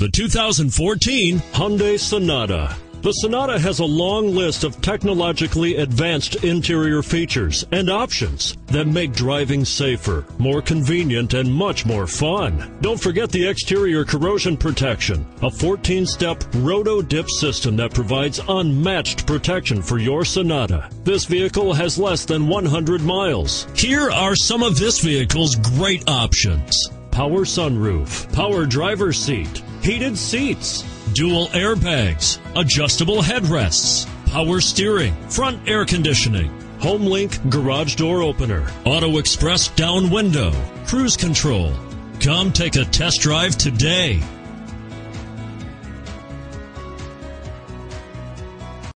The 2014 Hyundai Sonata. The Sonata has a long list of technologically advanced interior features and options that make driving safer, more convenient, and much more fun. Don't forget the exterior corrosion protection, a 14-step roto-dip system that provides unmatched protection for your Sonata. This vehicle has less than 100 miles. Here are some of this vehicle's great options: power sunroof, power driver's seat, heated seats, dual airbags, adjustable headrests, power steering, front air conditioning, HomeLink garage door opener, Auto Express down window, cruise control. Come take a test drive today.